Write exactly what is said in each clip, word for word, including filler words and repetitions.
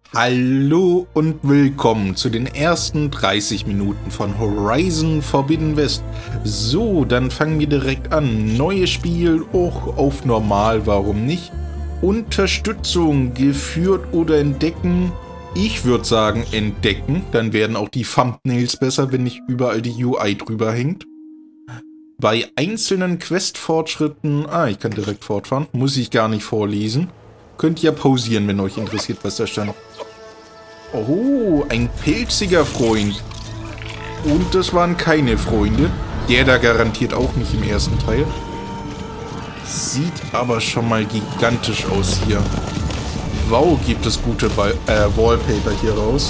Hallo und willkommen zu den ersten dreißig Minuten von Horizon Forbidden West. So, dann fangen wir direkt an. Neues Spiel, auch auf normal, warum nicht? Unterstützung, geführt oder entdecken? Ich würde sagen entdecken, dann werden auch die Thumbnails besser, wenn nicht überall die U I drüber hängt. Bei einzelnen Quest-Fortschritten, ah, ich kann direkt fortfahren, muss ich gar nicht vorlesen. Könnt ihr pausieren, wenn euch interessiert, was da stand. Oh, ein pilziger Freund. Und das waren keine Freunde. Der da garantiert auch nicht im ersten Teil. Sieht aber schon mal gigantisch aus hier. Wow, gibt es gute Ba- äh, Wallpaper hier raus.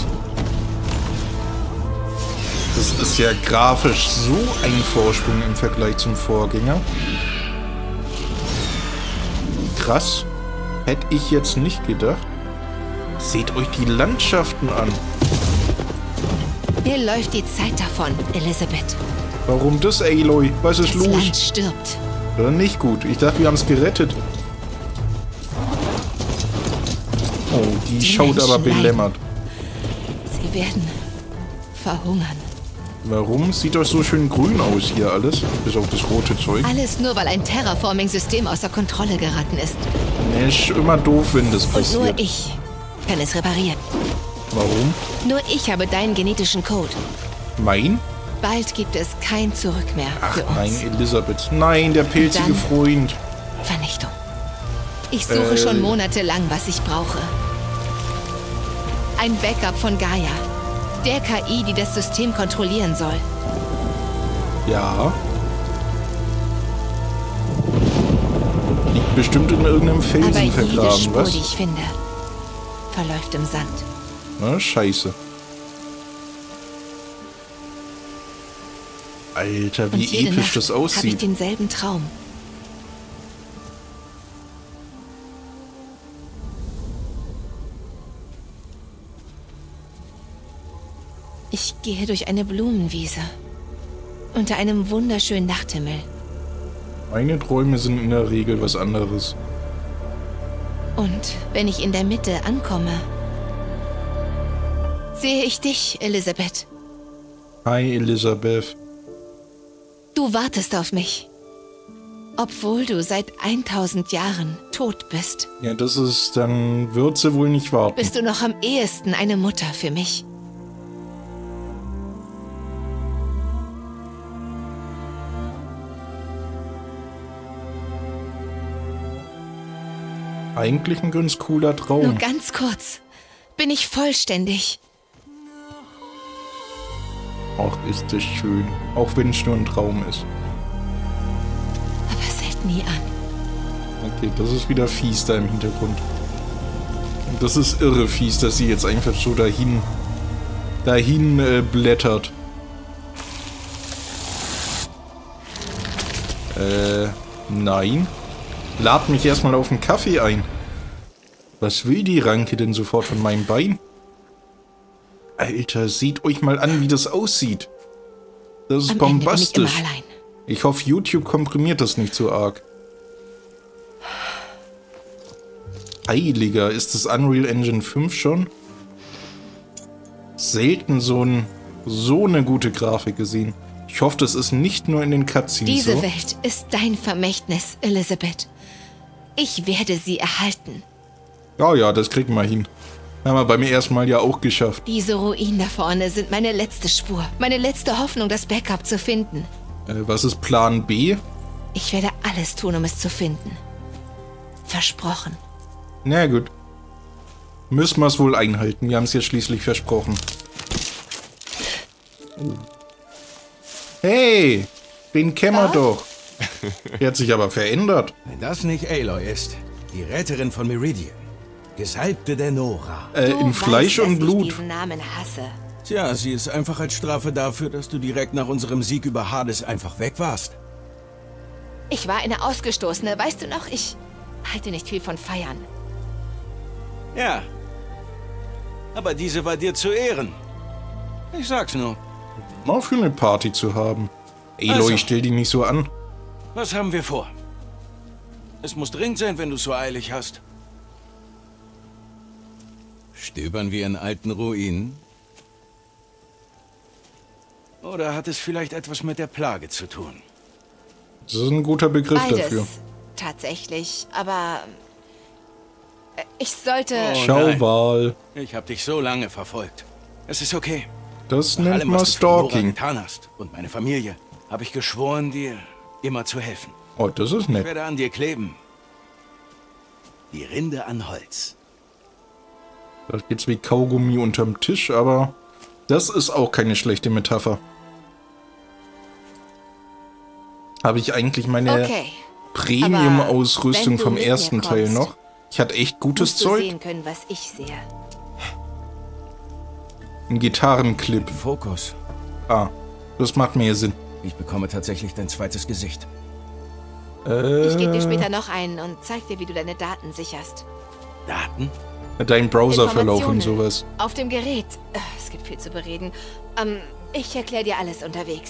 Das ist ja grafisch so ein Vorsprung im Vergleich zum Vorgänger. Krass. Hätte ich jetzt nicht gedacht. Seht euch die Landschaften an. Mir läuft die Zeit davon, Elisabeth. Warum das, Aloy? Was ist Das los? Land stirbt. Ja, nicht gut. Ich dachte, wir haben es gerettet. Oh, die, Die schaut Menschen aber belämmert. Sie werden verhungern. Warum? Sieht doch so schön grün aus hier alles. Bis auf das rote Zeug. Alles nur, weil ein Terraforming-System außer Kontrolle geraten ist. Ne, ist immer doof, wenn das Und passiert. nur ich kann es reparieren. Warum? Nur ich habe deinen genetischen Code. Mein? Bald gibt es kein Zurück mehr Ach für uns. nein, Elisabeth. Nein, der pilzige Dann- Freund. Vernichtung. Ich suche Äh. schon monatelang, was ich brauche. Ein Backup von Gaia. Der K I, die das System kontrollieren soll. Ja. Liegt bestimmt in irgendeinem Aber Felsen jede vergraben, Spur, was? die ich finde, verläuft im Sand. Na, scheiße. Alter, Und wie jede episch Nacht das habe ich aussieht. denselben Traum. Ich gehe durch eine Blumenwiese. Unter einem wunderschönen Nachthimmel. Meine Träume sind in der Regel was anderes. Und wenn ich in der Mitte ankomme, sehe ich dich, Elisabeth. Hi, Elisabeth. Du wartest auf mich. Obwohl du seit tausend Jahren tot bist, Ja, das ist, dann wird sie wohl nicht warten. bist du noch am ehesten eine Mutter für mich. Eigentlich ein ganz cooler Nur Traum. ganz kurz. Bin ich vollständig. Ach, ist das schön. Auch wenn es nur ein Traum ist. Aber es hält nie an. Okay, das ist wieder fies da im Hintergrund. Und das ist irre fies, dass sie jetzt einfach so dahin, dahin äh, blättert. Äh, nein. Lad mich erstmal auf einen Kaffee ein. Was will die Ranke denn sofort von meinem Bein? Alter, seht euch mal an, wie das aussieht. Das ist Am Ende bin ich bombastisch. immer allein. Ich hoffe, YouTube komprimiert das nicht so arg. Heiliger, ist das Unreal Engine fünf schon? Selten so, ein, so eine gute Grafik gesehen. Ich hoffe, das ist nicht nur in den Cutscenes Diese so. Welt ist dein Vermächtnis, Elisabeth. Ich werde sie erhalten. Ja, ja, das kriegen wir hin. Haben wir beim ersten Mal ja auch geschafft. Diese Ruinen da vorne sind meine letzte Spur. Meine letzte Hoffnung, das Backup zu finden. Äh, was ist Plan B? Ich werde alles tun, um es zu finden. Versprochen. Na gut. Müssen wir es wohl einhalten. Wir haben es ja schließlich versprochen. Oh. Hey, den kennen wir doch. Der hat sich aber verändert. Wenn das nicht Aloy ist, die Retterin von Meridian, Gesalbte der Nora. Äh, Du in Fleisch weißt, und dass ich Blut. diesen Namen hasse. Tja, sie ist einfach als Strafe dafür, dass du direkt nach unserem Sieg über Hades einfach weg warst. Ich war eine Ausgestoßene, weißt du noch? Ich halte nicht viel von Feiern. Ja. Aber diese war dir zu Ehren. Ich sag's nur. Mal für eine Party zu haben. Aloy, Also. stell die nicht so an. Was haben wir vor? Es muss dringend sein, wenn du so eilig hast. Stöbern wir in alten Ruinen? Oder hat es vielleicht etwas mit der Plage zu tun? Das ist ein guter Begriff Beides, dafür. tatsächlich. Aber äh, ich sollte... Oh, Schauwahl. Ich habe dich so lange verfolgt. Es ist okay. Das Nach nennt allem, man was du für Nora Stalking. getan hast und meine Familie, habe ich geschworen, dir immer zu helfen. Oh, das ist Ich nett. werde an dir kleben. Die Rinde an Holz. Das geht's wie Kaugummi unterm Tisch, aber das ist auch keine schlechte Metapher. Habe ich eigentlich meine Okay. Premium-Ausrüstung Aber wenn du vom mit mir ersten Teil kommst, noch? Ich hatte echt gutes Musst du Zeug. sehen können, was ich sehe. Ein Gitarrenclip. Fokus. Ah, das macht mehr Sinn. Ich bekomme tatsächlich dein zweites Gesicht. Äh, Ich gebe dir später noch einen und zeig dir, wie du deine Daten sicherst. Daten? dein Browserverlauf und Informationen sowas. Auf dem Gerät. Äh, Es gibt viel zu bereden. Ähm, ich erkläre dir alles unterwegs.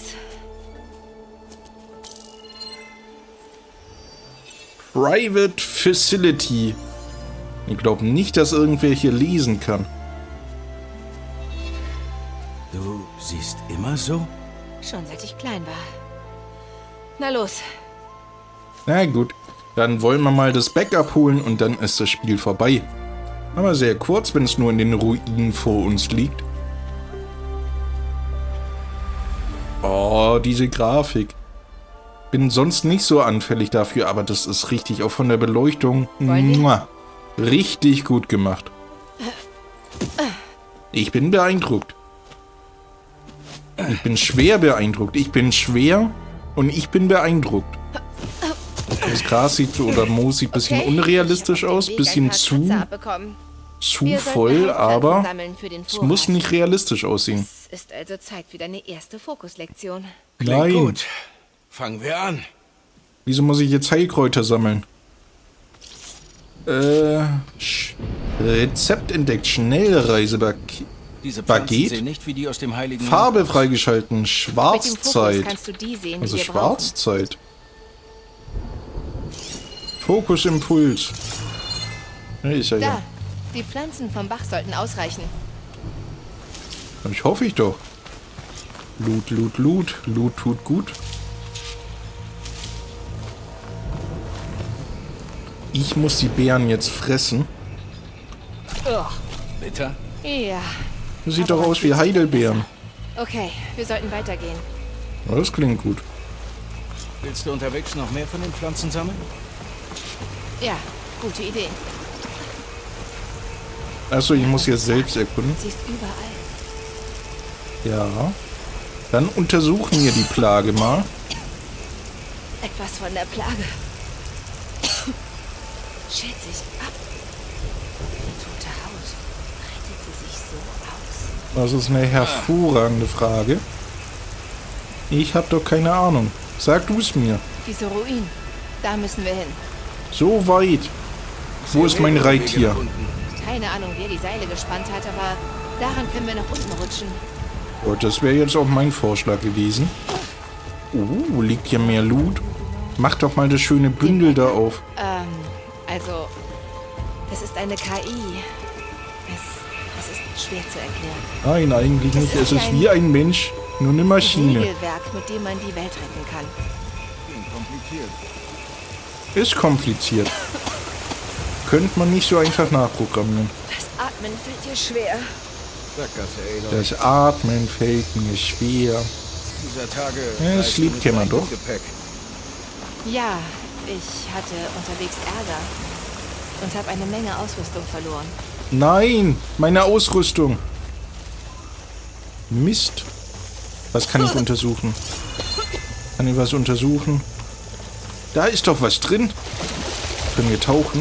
Private Facility. Ich glaube nicht, dass irgendwer hier lesen kann. Du siehst immer so? Schon seit ich klein war. Na los. Na gut, dann wollen wir mal das Backup holen und dann ist das Spiel vorbei. Aber sehr kurz, wenn es nur in den Ruinen vor uns liegt. Oh, diese Grafik. Bin sonst nicht so anfällig dafür, aber das ist richtig, auch von der Beleuchtung. Muah, richtig gut gemacht. Ich bin beeindruckt. Ich bin schwer beeindruckt. Ich bin schwer und ich bin beeindruckt. Das Gras sieht so, oder Moos sieht ein bisschen Okay, unrealistisch ich hab auf aus, dem Weg bisschen ein paar zu, Kratzer abbekommen. zu Wir sollten voll, Heilpflanzen aber sammeln für den es Vorrat. muss nicht realistisch aussehen. Es ist also Zeit für deine erste Fokuslektion. Klingt Nein. gut. Fangen wir an. Wieso muss ich jetzt Heilkräuter sammeln? Äh, Sch- Rezept entdeckt, Schnellreisepaket. Diese Pflanzen Baguette? sehen nicht wie die aus dem Heiligen Land Farbe aus. freigeschalten, Mit dem Fokus Schwarzzeit. kannst du die sehen, die Also wir brauchen. Schwarzzeit. Fokusimpuls. Ja, ist ja Da, ja. die Pflanzen vom Bach sollten ausreichen. Ich hoffe ich doch. Loot, Loot, Loot. Loot tut gut. Ich muss die Beeren jetzt fressen. Bitter? Ja. Das sieht Aber doch aus wie Heidelbeeren. Okay, wir sollten weitergehen. Ja, das klingt gut. Willst du unterwegs noch mehr von den Pflanzen sammeln? Ja, gute Idee. Achso, ich muss jetzt selbst erkunden. Sie ist überall. Ja. Dann untersuchen wir die Plage mal. Etwas von der Plage. Schält sich ab. Die tote Haut. Reitet sie sich so aus? Das ist eine hervorragende Frage. Ich habe doch keine Ahnung. Sag du es mir. Diese Ruinen. Da müssen wir hin. So weit. Wo ist mein Reittier? Keine Ahnung, wer die Seile gespannt hat, aber daran können wir nach unten rutschen. Oh, das wäre jetzt auch mein Vorschlag gewesen. Oh, liegt hier mehr Loot? Mach doch mal das schöne Bündel da auf. Ähm, also, das ist eine K I. Es, es ist schwer zu erklären. Nein, eigentlich nicht. Es ist wie ein Mensch, nur eine Ein Maschine. Regelwerk, mit dem man die Welt retten kann. Kompliziert. Ist kompliziert. Könnte man nicht so einfach nachprogrammieren. Das Atmen fällt dir schwer. Sackgasse, Aloy. Das Atmen fällt mir schwer. Dieser Tage... Ja, das reisen liebt mit Kämmer meinem doch. Gepäck. Ja, ich hatte unterwegs Ärger und habe eine Menge Ausrüstung verloren. Nein, meine Ausrüstung. Mist. Was kann ich untersuchen? Kann ich was untersuchen? Da ist doch was drin. Können wir tauchen?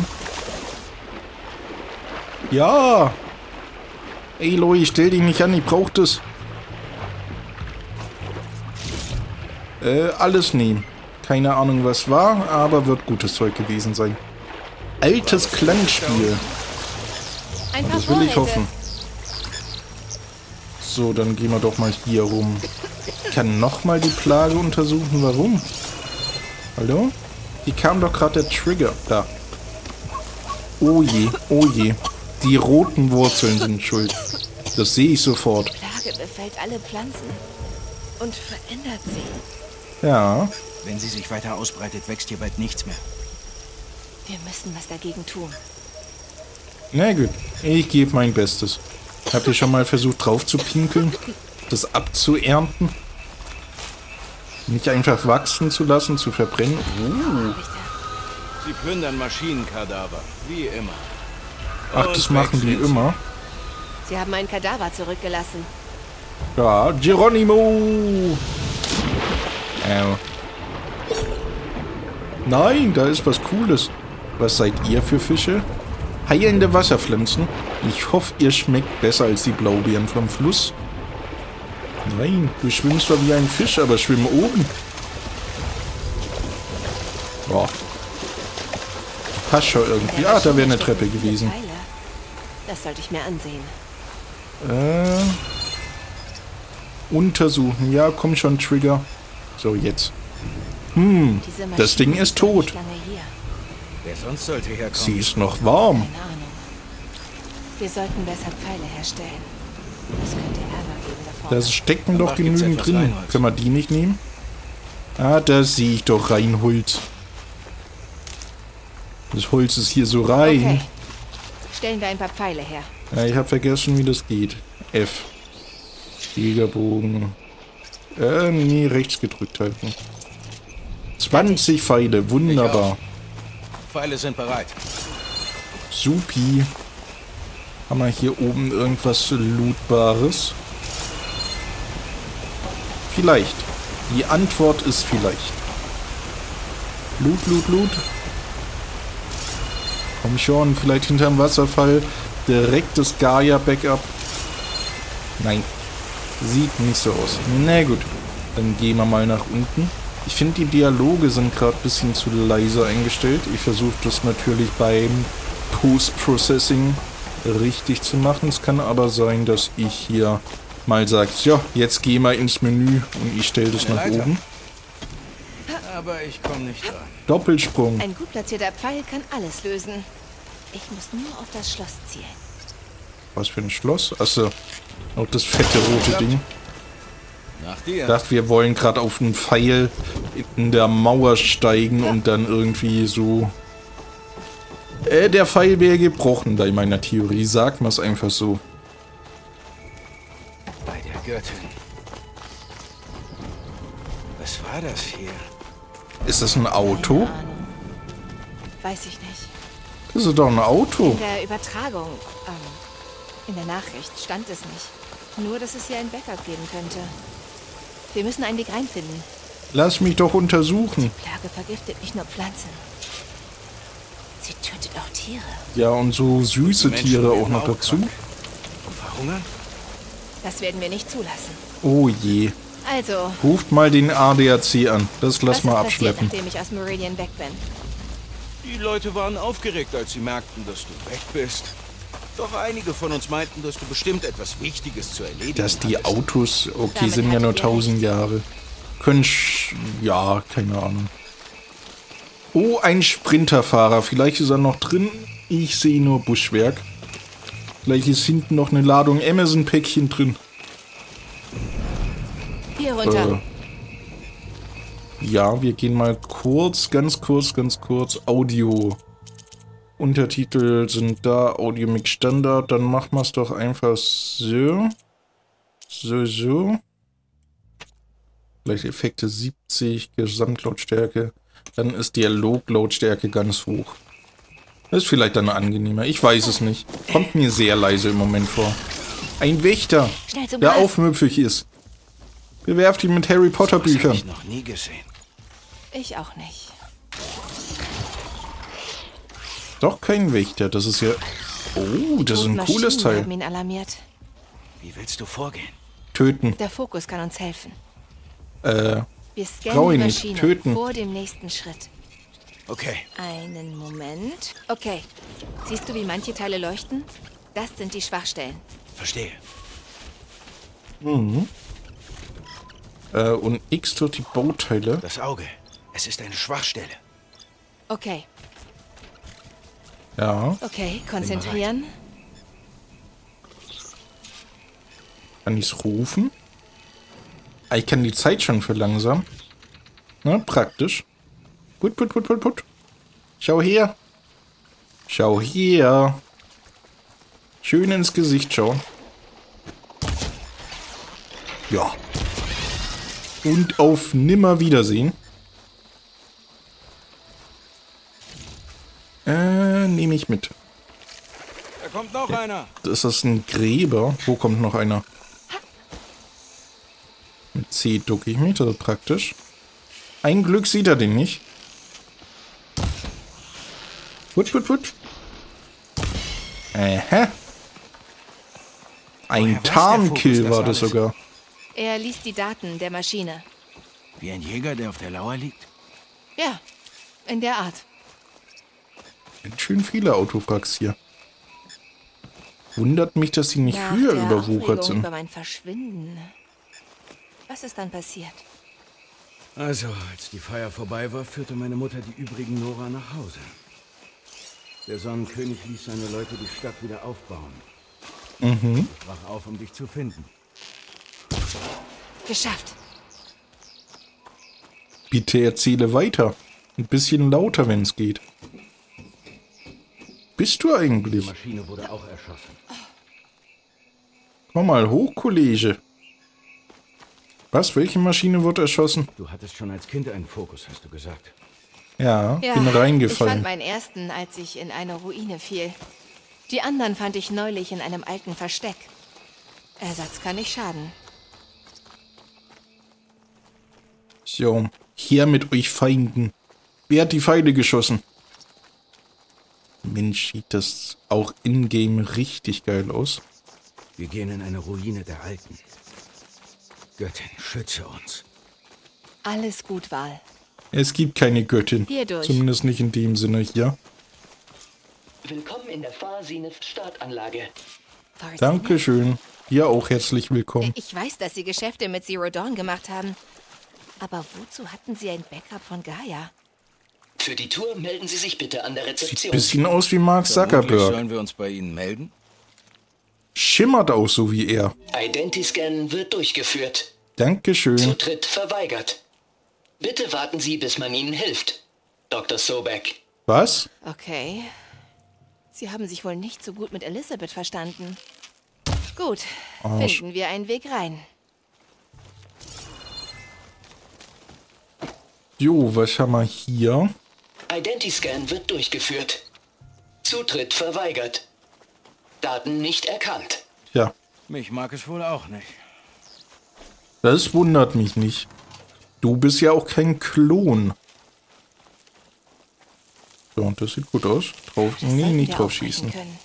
Ja. Ey, Aloy, stell dich nicht an, ich brauch das. Äh, alles nehmen. Keine Ahnung, was war, aber wird gutes Zeug gewesen sein. Altes Klangspiel. Ein paar Das will ich Vorräte. hoffen. So, dann gehen wir doch mal hier rum. Ich kann nochmal die Plage untersuchen. Warum? Hallo? Hier kam doch gerade der Trigger. Da. Oh je, oh je. Die roten Wurzeln sind schuld. Das sehe ich sofort. Die Plage befällt alle Pflanzen und verändert sie. Ja. Wenn sie sich weiter ausbreitet, wächst hier bald nichts mehr. Wir müssen was dagegen tun. Na gut, ich gebe mein Bestes. Habt ihr schon mal versucht drauf zu pinkeln? Das abzuernten? Nicht einfach wachsen zu lassen, zu verbrennen? Uh. Sie plündern Maschinenkadaver, wie immer. Ach, das machen die immer? Sie haben einen Kadaver zurückgelassen. Ja, Geronimo! Äh. Nein, da ist was Cooles. Was seid ihr für Fische? Heilende Wasserpflanzen. Ich hoffe, ihr schmeckt besser als die Blaubeeren vom Fluss. Nein, du schwimmst zwar wie ein Fisch, aber schwimm oben. Boah. Passt schon irgendwie. Ah, da wäre eine Treppe gewesen. Das sollte ich mir ansehen. Äh. Untersuchen. Ja, komm schon, Trigger. So, jetzt. Hm, das Ding ist tot. Wer sonst sollte herkommen? Sie ist noch warm. Keine Ahnung. Wir sollten besser Pfeile herstellen. Das könnte Ärger geben davor. Da stecken doch genügend drin. Können wir die nicht nehmen? Ah, da sehe ich doch Reinholz. Das Holz ist hier so rein. Okay. Stellen wir ein paar Pfeile her. Ja, ich habe vergessen, wie das geht. F. Jägerbogen. Äh, nee, rechts gedrückt halten. zwanzig Pfeile, wunderbar. Pfeile sind bereit. Supi. Haben wir hier oben irgendwas Lootbares? Vielleicht. Die Antwort ist vielleicht. Loot, Loot, Loot. Komm schon, vielleicht hinterm Wasserfall. Direkt das Gaia-Backup. Nein. Sieht nicht so aus. Na gut. Dann gehen wir mal nach unten. Ich finde, die Dialoge sind gerade ein bisschen zu leise eingestellt. Ich versuche das natürlich beim Post-Processing richtig zu machen. Es kann aber sein, dass ich hier mal sage, ja, jetzt geh mal ins Menü und ich stelle das nach oben. Aber ich komme nicht dran. Doppelsprung. Ein gut platzierter Pfeil kann alles lösen. Ich muss nur auf das Schloss zielen. Was für ein Schloss? Achso, auch das fette rote Ding. Nach dir. Ich dachte, wir wollen gerade auf einen Pfeil in der Mauer steigen und dann irgendwie so... Äh, der Pfeil wäre gebrochen, bei meiner Theorie. Sagt man es einfach so. Bei der Göttin. Was war das hier? Ist das ein Auto? Keine Ahnung. Weiß ich nicht. Das ist doch ein Auto. In der Übertragung, ähm, in der Nachricht stand es nicht. Nur, dass es hier ein Backup geben könnte. Wir müssen einen Weg reinfinden. Lass mich doch untersuchen. Die Plage vergiftet nicht nur Pflanzen. Sie tötet auch Tiere. Ja, und so süße Tiere auch noch dazu. Verhungern? Das werden wir nicht zulassen. Oh je. Also, Ruft mal den A D A C an. Das lass was mal ist abschleppen. passiert, nachdem ich aus Meridian weg bin? Die Leute waren aufgeregt, als sie merkten, dass du weg bist. Doch einige von uns meinten, dass du bestimmt etwas Wichtiges zu erledigen Dass die hattest. Autos, okay, Damit sind ja nur hattet ihr tausend Jahre. Können, sch ja, keine Ahnung. Oh, ein Sprinterfahrer. Vielleicht ist er noch drin. Ich sehe nur Buschwerk. Vielleicht ist hinten noch eine Ladung Amazon-Päckchen drin. Hier runter. Äh, ja, wir gehen mal kurz, ganz kurz, ganz kurz. Audio. Untertitel sind da. Audio-Mix Standard. Dann machen wir es doch einfach so. So, so. Vielleicht Effekte siebzig, Gesamtlautstärke. Dann ist Dialoglautstärke ganz hoch. Das ist vielleicht dann angenehmer. Ich weiß es nicht. Kommt mir sehr leise im Moment vor. Ein Wächter, Schnell zum der Gas. aufmüpfig ist. Bewerft ihn mit Harry Potter Das habe Büchern. ich noch nie gesehen. Ich auch nicht. Doch kein Wächter, das ist ja... Oh, das ist ein Maschinen cooles Teil. haben ihn alarmiert. Wie willst du vorgehen? Töten. Der Fokus kann uns helfen. Äh, Wir Brauch scannen ich die nicht. Maschine Töten. vor dem nächsten Schritt. Okay. Einen Moment. Okay. Siehst du, wie manche Teile leuchten? Das sind die Schwachstellen. Verstehe. mhm. Äh, und X durch die Bauteile. Das Auge. Es ist eine Schwachstelle. Okay. Ja. Okay, konzentrieren. Kann ich es rufen? Ah, ich kann die Zeit schon verlangsamen. Na, praktisch. Put, put, put, put, put. Schau her. Schau her. Schön ins Gesicht schauen. Ja. Und auf Nimmerwiedersehen. Äh, nehme ich mit. Da kommt noch einer. Ist das ein Gräber? Wo kommt noch einer? Mit C ducke ich mich, das ist praktisch. Ein Glück sieht er den nicht. Put, put, put. Aha. Ein Tarnkill war das sogar. Er liest die Daten der Maschine. Wie ein Jäger, der auf der Lauer liegt? Ja, in der Art. Ganz schön viele Autofracks hier. Wundert mich, dass sie nicht Nach früher der überwuchert Aufregung sind. über mein Verschwinden. Was ist dann passiert? Also, als die Feier vorbei war, führte meine Mutter die übrigen Nora nach Hause. Der Sonnenkönig ließ seine Leute die Stadt wieder aufbauen. Mhm. Ich brach auf, um dich zu finden. Geschafft. Bitte erzähle weiter. Ein bisschen lauter, wenn es geht. Bist du Die eigentlich? Maschine wurde auch erschossen. Komm mal hoch, Kollege. Was? Welche Maschine wurde erschossen? Du hattest schon als Kind einen Fokus, hast du gesagt. Ja, Ja, bin ich fand reingefallen. meinen ersten, als ich in eine Ruine fiel. Die anderen fand ich neulich in einem alten Versteck. Ersatz kann nicht schaden. So, her mit euch Feinden. Wer hat die Pfeile geschossen? Mensch, sieht das auch in-game richtig geil aus. Wir gehen in eine Ruine der Alten. Göttin, schütze uns. Alles gut, Val. Es gibt keine Göttin. Hier durch. Zumindest nicht in dem Sinne hier. Willkommen in der Far-Zenith-Startanlage. Dankeschön. Hier auch herzlich willkommen. Ich weiß, dass Sie Geschäfte mit Zero Dawn gemacht haben. Aber wozu hatten Sie ein Backup von Gaia? Für die Tour melden Sie sich bitte an der Sieht Rezeption. ein bisschen aus wie Mark Vermutlich Zuckerberg. sollen wir uns bei Ihnen melden? Schimmert auch so wie er. Identiscan wird durchgeführt. Dankeschön. Zutritt verweigert. Bitte warten Sie, bis man Ihnen hilft. Doktor Sobek. Was? Okay. Sie haben sich wohl nicht so gut mit Elisabeth verstanden. Gut, Arsch. finden wir einen Weg rein. Jo, was haben wir hier? Identiscan wird durchgeführt. Zutritt verweigert. Daten nicht erkannt. Ja, Mich mag es wohl auch nicht. das wundert mich nicht. Du bist ja auch kein Klon. So, und das sieht gut aus. Drauf, Das nee, sollten nicht wir drauf aufbrechen schießen. können.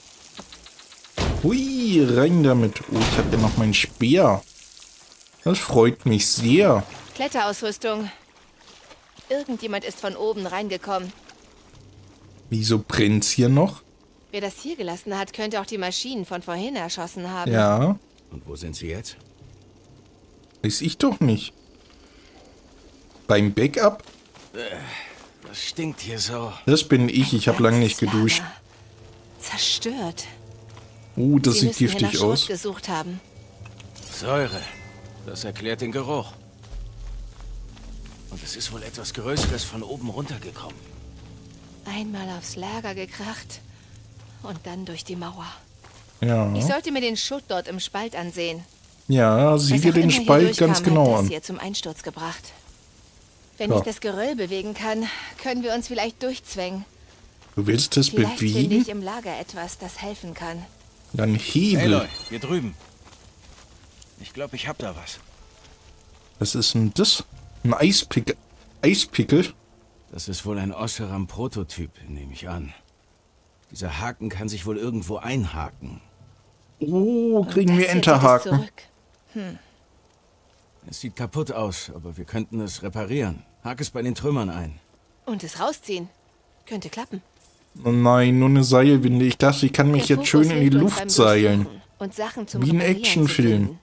Hui, rein damit. Oh, ich habe ja noch meinen Speer. Das freut mich sehr. Kletterausrüstung. Irgendjemand ist von oben reingekommen. Wieso brennt's hier noch? Wer das hier gelassen hat, könnte auch die Maschinen von vorhin erschossen haben. Ja, Und wo sind Sie jetzt? weiß ich doch nicht. Beim Backup? Das stinkt hier so. Das bin ich. Ich habe lange nicht Ganzes geduscht. Lager. Zerstört. Uh, das Sie sieht müssen hier giftig nach Schrott aus. gesucht haben. Säure. Das erklärt den Geruch. Und es ist wohl etwas Größeres von oben runtergekommen. Einmal aufs Lager gekracht und dann durch die Mauer. Ja, Ich sollte mir den Schutt dort im Spalt ansehen. ja, sieh Was dir auch den immer hier Spalt durchkam, ganz genau hat das an. hier zum Einsturz gebracht. Wenn Ja. ich das Geröll bewegen kann, können wir uns vielleicht durchzwängen. Du willst es Vielleicht finde bewegen? ich im Lager etwas, das helfen kann. Dann Hebel. Aloy, hier drüben. Ich glaube, ich hab da was. Was ist denn das? Ein Eispickel. Eispickel? Das ist wohl ein Osseram-Prototyp, nehme ich an. Dieser Haken kann sich wohl irgendwo einhaken. Oh, kriegen Das wir hier Enterhaken. zieht es zurück. Es sieht kaputt aus, aber wir könnten es reparieren. Hake es bei den Trümmern ein. Und es rausziehen. Könnte klappen. Oh nein, nur eine Seilwinde. Ich dachte, ich kann mich Der jetzt Fokus schön in die hilft uns Luft beim seilen. Durchsuchen Und Sachen zum Wie ein Reparieren zu Actionfilm. finden.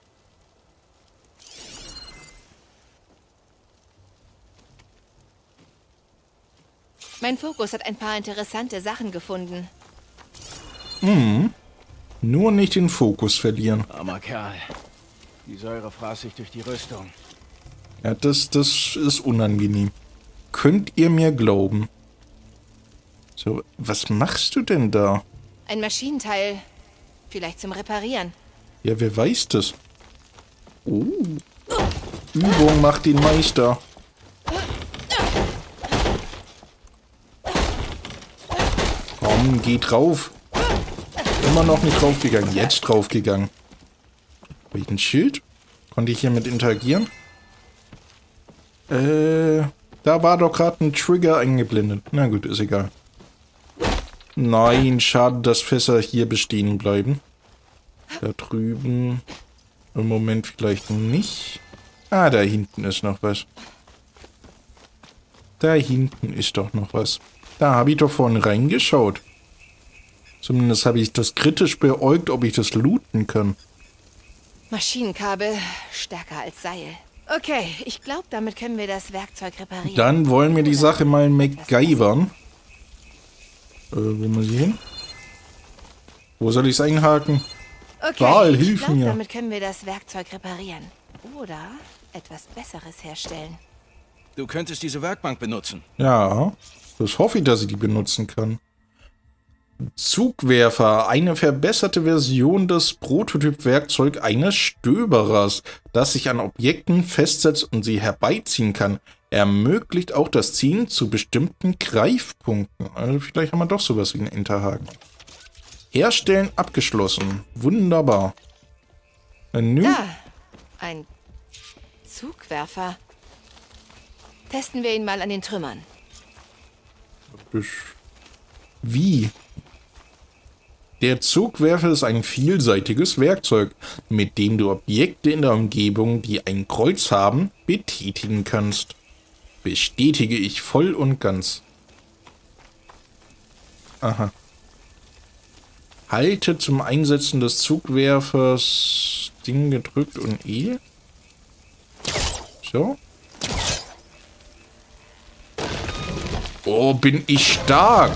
Mein Fokus hat ein paar interessante Sachen gefunden. Nur nicht den Fokus verlieren. Armer Kerl. Die Säure fraß sich durch die Rüstung. Ja, das, das ist unangenehm. Könnt ihr mir glauben? So, was machst du denn da? Ein Maschinenteil. Vielleicht zum Reparieren. Ja, wer weiß das? Oh. Übung macht den Meister. Komm, geh drauf. Immer noch nicht draufgegangen. Jetzt draufgegangen. Habe ich ein Schild? Konnte ich hiermit interagieren? Äh, da war doch gerade ein Trigger eingeblendet. Na gut, ist egal. Nein, schade, dass Fässer hier bestehen bleiben. Da drüben im Moment vielleicht nicht. Ah, da hinten ist noch was. Da hinten ist doch noch was. Da habe ich doch vorhin reingeschaut. Zumindest habe ich das kritisch beäugt, ob ich das looten kann. Maschienenkabel, stärker als Seil. Okay, ich glaube, damit können wir das Werkzeug reparieren. Dann wollen wir die Sache mal MacGyvern. Äh, wo muss ich hin? Wo soll ich es einhaken? Okay, Val, ich hilf glaub, mir. damit können wir das Werkzeug reparieren. Oder etwas Besseres herstellen. Du könntest diese Werkbank benutzen. Ja, das hoffe ich, dass ich die benutzen kann. Zugwerfer, eine verbesserte Version des Prototyp-Werkzeug eines Stöberers, das sich an Objekten festsetzt und sie herbeiziehen kann. Ermöglicht auch das Ziehen zu bestimmten Greifpunkten. Also vielleicht haben wir doch sowas wie einen Enterhaken. Herstellen abgeschlossen. Wunderbar. Menü. Da, ein Zugwerfer. Testen wir ihn mal an den Trümmern. Wie? Der Zugwerfer ist ein vielseitiges Werkzeug, mit dem du Objekte in der Umgebung, die ein Kreuz haben, betätigen kannst. Bestätige ich voll und ganz. Aha. Halte zum Einsetzen des Zugwerfers Ding gedrückt und E. So. Oh, bin ich stark.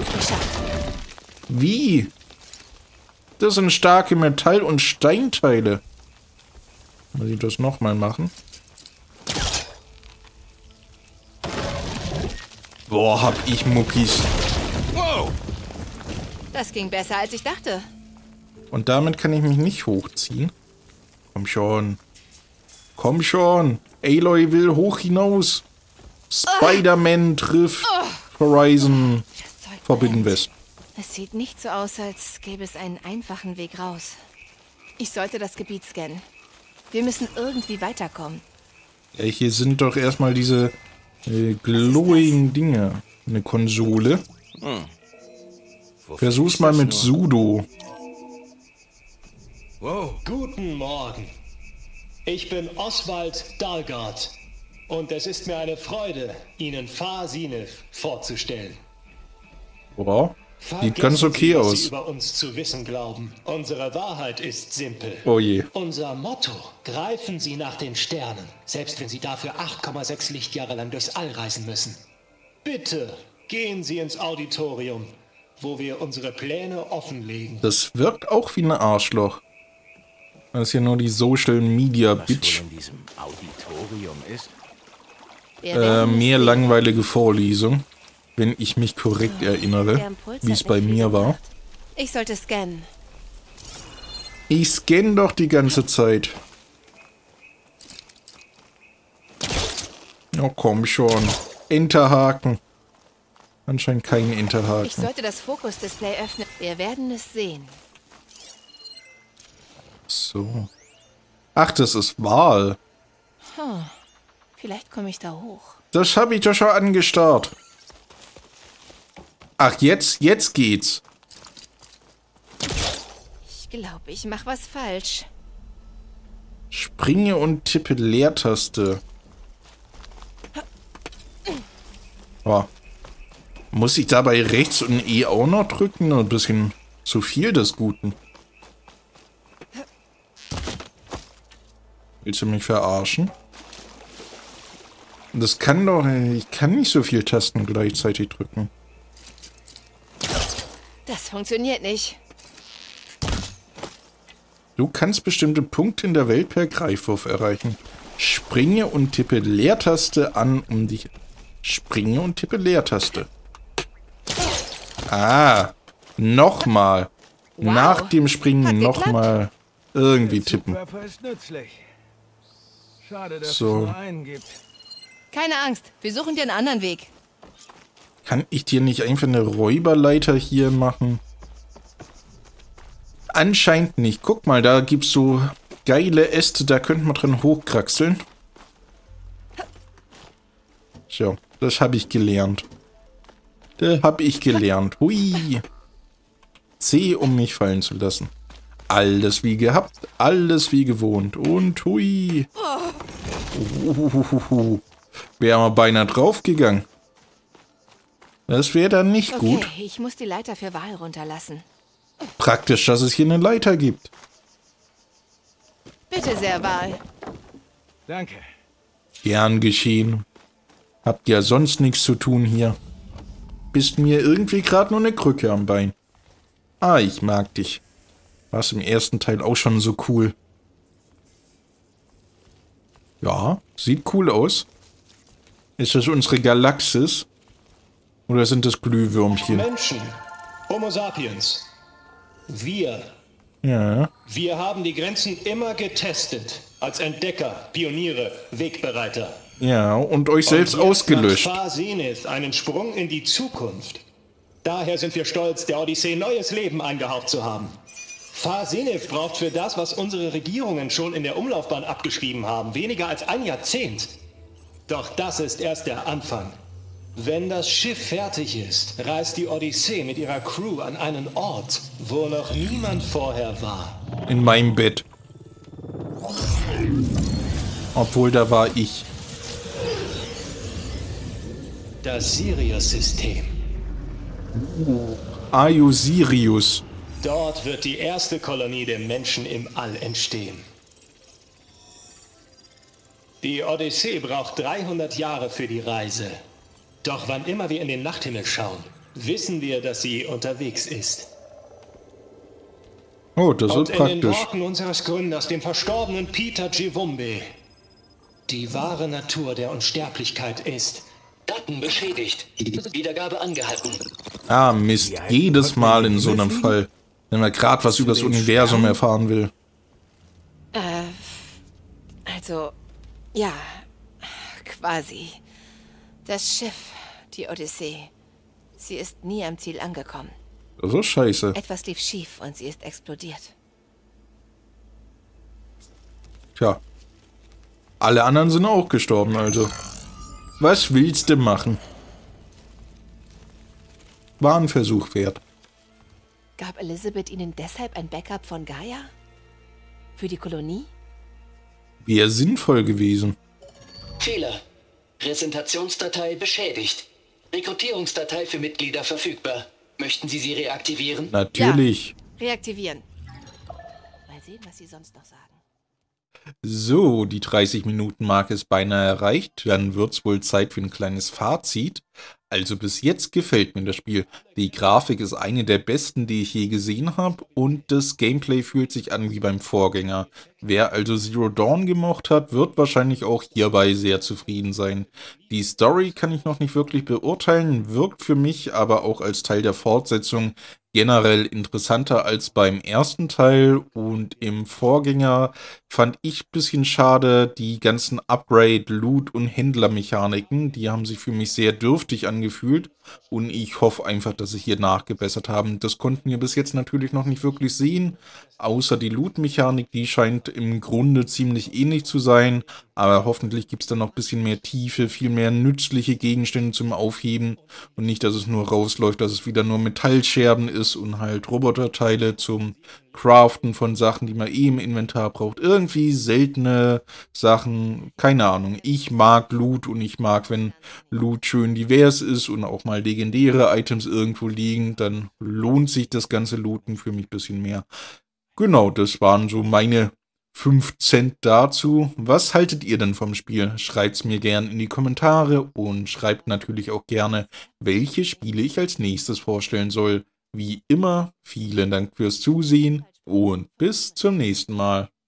Wie? Das sind starke Metall- und Steinteile. Muss ich das nochmal machen? Boah, hab ich Muckis. Wow! Das ging besser, als ich dachte. Und damit kann ich mich nicht hochziehen. Komm schon. Komm schon. Aloy will hoch hinaus. Spider-Man trifft Horizon Forbidden West. Es sieht nicht so aus, als gäbe es einen einfachen Weg raus. Ich sollte das Gebiet scannen. Wir müssen irgendwie weiterkommen. Ja, hier sind doch erstmal diese äh, glowing Dinge. Eine Konsole. Hm. Versuch's mal mit Sudo. Wow. Guten Morgen. Ich bin Oswald Dalgard. Und es ist mir eine Freude, Ihnen Far Sinif vorzustellen. Boah. Sieht Vergessen ganz okay Sie, was aus. Sie über uns zu wissen glauben. Unsere Wahrheit ist simpel. Oh je. Unser Motto: Greifen Sie nach den Sternen, selbst wenn Sie dafür acht Komma sechs Lichtjahre lang durchs All reisen müssen. Bitte gehen Sie ins Auditorium, wo wir unsere Pläne offenlegen. Das wirkt auch wie ein Arschloch. Das ist ja nur die Social Media Was Bitch. wohl in diesem Auditorium ist? Wir Äh, werden es mehr sehen. langweilige Vorlesung. Wenn ich mich korrekt erinnere, Der Impuls wie es hat bei nicht viel mir war. gemacht. Ich sollte scannen. Ich scanne doch die ganze Zeit. Oh, komm schon. Enterhaken. Anscheinend kein Ich Enterhaken. sollte das Fokus-Display öffnen. Wir werden es sehen. So. Ach, das ist Wahl. Hm. Vielleicht komme ich da hoch. Das habe ich doch schon angestarrt. Ach, jetzt, jetzt geht's. Ich glaube, ich mache was falsch. Springe und tippe Leertaste. Oh. Muss ich dabei rechts und E auch noch drücken? Ein bisschen zu viel des Guten. Willst du mich verarschen? Das kann doch... Ich kann nicht so viel Tasten gleichzeitig drücken. Das funktioniert nicht. Du kannst bestimmte Punkte in der Welt per Greifwurf erreichen. Springe und tippe Leertaste an, um dich... Springe und tippe Leertaste. Ah, nochmal. Wow. Nach dem Springen Hat geklappt. nochmal irgendwie tippen. Zugwerfer ist nützlich. Schade, dass So. es nur einen gibt. Keine Angst, wir suchen dir einen anderen Weg. Kann ich dir nicht einfach eine Räuberleiter hier machen? Anscheinend nicht. Guck mal, da gibt's so geile Äste, da könnte man drin hochkraxeln. So, das habe ich gelernt. Das habe ich gelernt. Hui. C, um mich fallen zu lassen. Alles wie gehabt, alles wie gewohnt. Und hui. Uhuhuhu. Wäre mal beinahe draufgegangen. Das wäre dann nicht Okay, gut. ich muss die Leiter für Val runterlassen. Praktisch, dass es hier eine Leiter gibt. Bitte sehr, Val. Danke. Gern geschehen. Habt ja sonst nichts zu tun hier. Bist mir irgendwie gerade nur eine Krücke am Bein. Ah, ich mag dich. War's im ersten Teil auch schon so cool. Ja, sieht cool aus. Ist das unsere Galaxis? Oder sind das Glühwürmchen? Menschen, Homo sapiens, wir, Ja. wir haben die Grenzen immer getestet. Als Entdecker, Pioniere, Wegbereiter. Ja, und euch selbst Und jetzt ausgelöscht. macht Far Zenith einen Sprung in die Zukunft. Daher sind wir stolz, der Odyssee neues Leben eingehaucht zu haben. Far Zenith braucht für das, was unsere Regierungen schon in der Umlaufbahn abgeschrieben haben, weniger als ein Jahrzehnt. Doch das ist erst der Anfang. Wenn das Schiff fertig ist, reist die Odyssee mit ihrer Crew an einen Ort, wo noch niemand vorher war. In meinem Bett. Obwohl, da war ich. Das Sirius-System. Aiosirius. Dort wird die erste Kolonie der Menschen im All entstehen. Die Odyssee braucht dreihundert Jahre für die Reise. Doch wann immer wir in den Nachthimmel schauen, wissen wir, dass sie unterwegs ist. Oh, das Und ist in den praktisch. Worten unseres Gründers, dem verstorbenen Peter Givumbe, die wahre Natur der Unsterblichkeit ist: Daten beschädigt. Wiedergabe angehalten. Ah, Mist. Jedes Mal in so einem Fall. Wenn man gerade was über das Universum erfahren will. Äh, also, ja, quasi. Das Schiff, die Odyssee, sie ist nie am Ziel angekommen. Das ist scheiße. Etwas lief schief und sie ist explodiert. Tja. Alle anderen sind auch gestorben, also. Was willst du machen? War ein Versuch wert. Gab Elizabeth ihnen deshalb ein Backup von Gaia? Für die Kolonie? Wäre sinnvoll gewesen. Fehler. Präsentationsdatei beschädigt. Rekrutierungsdatei für Mitglieder verfügbar. Möchten Sie sie reaktivieren? Natürlich. Ja, reaktivieren. Mal sehen, was sie sonst noch sagen. So, die dreißig Minuten Marke ist beinahe erreicht. Dann wird's wohl Zeit für ein kleines Fazit. Also bis jetzt gefällt mir das Spiel. Die Grafik ist eine der besten, die ich je gesehen habe. Und das Gameplay fühlt sich an wie beim Vorgänger. Wer also Zero Dawn gemocht hat, wird wahrscheinlich auch hierbei sehr zufrieden sein. Die Story kann ich noch nicht wirklich beurteilen, wirkt für mich aber auch als Teil der Fortsetzung generell interessanter als beim ersten Teil, und im Vorgänger fand ich ein bisschen schade die ganzen Upgrade-, Loot- und Händlermechaniken, die haben sich für mich sehr dürftig angefühlt, und ich hoffe einfach, dass sie hier nachgebessert haben. Das konnten wir bis jetzt natürlich noch nicht wirklich sehen, außer die Loot-Mechanik, die scheint im Grunde ziemlich ähnlich zu sein, aber hoffentlich gibt es dann noch ein bisschen mehr Tiefe, viel mehr nützliche Gegenstände zum Aufheben und nicht, dass es nur rausläuft, dass es wieder nur Metallscherben ist und halt Roboterteile zum Craften von Sachen, die man eh im Inventar braucht. Irgendwie seltene Sachen, keine Ahnung. Ich mag Loot und ich mag, wenn Loot schön divers ist und auch mal legendäre Items irgendwo liegen, dann lohnt sich das ganze Looten für mich ein bisschen mehr. Genau, das waren so meine fünf Cent dazu. Was haltet ihr denn vom Spiel? Schreibt es mir gerne in die Kommentare und schreibt natürlich auch gerne, welche Spiele ich als nächstes vorstellen soll. Wie immer, vielen Dank fürs Zusehen und bis zum nächsten Mal.